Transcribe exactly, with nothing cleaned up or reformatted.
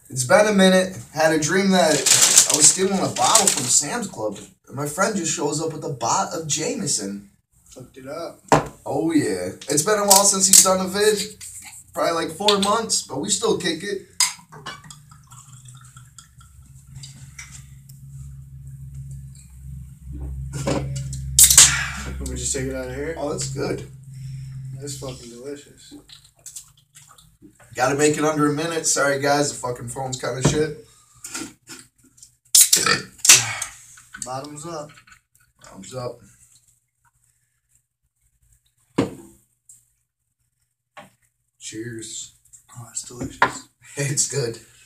It's been a minute. Had a dream that I was stealing a bottle from Sam's Club. And my friend just shows up with a bot of Jameson. Fucked it up. Oh, yeah. It's been a while since he's done a vid. Probably like four months, but we still kick it. Let me just take it out of here. Oh, that's good. That's fucking delicious. Gotta make it under a minute. Sorry, guys. The fucking phone's kind of shit. Bottoms up. Thumbs up. Cheers. Oh, it's delicious. It's good.